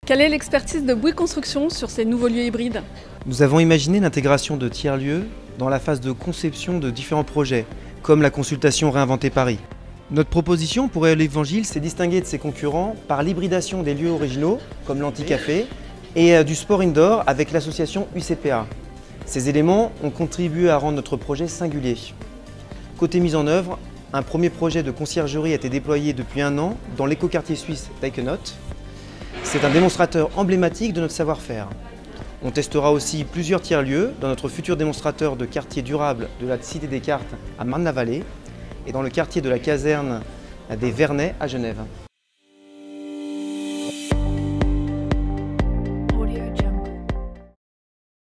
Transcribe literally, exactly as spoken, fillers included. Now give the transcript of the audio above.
Quelle est l'expertise de Bouygues Construction sur ces nouveaux lieux hybrides? Nous avons imaginé l'intégration de tiers-lieux dans la phase de conception de différents projets, comme la consultation Réinventer Paris. Notre proposition pour l'Évangile s'est distinguée de ses concurrents par l'hybridation des lieux originaux, comme l'Anti-Café, et du sport indoor avec l'association U C P A. Ces éléments ont contribué à rendre notre projet singulier. Côté mise en œuvre, un premier projet de conciergerie a été déployé depuis un an dans l'écoquartier suisse Takenot. C'est un démonstrateur emblématique de notre savoir-faire. On testera aussi plusieurs tiers-lieux dans notre futur démonstrateur de quartier durable de la Cité des Cartes à Marne-la-Vallée et dans le quartier de la caserne des Vernets à Genève.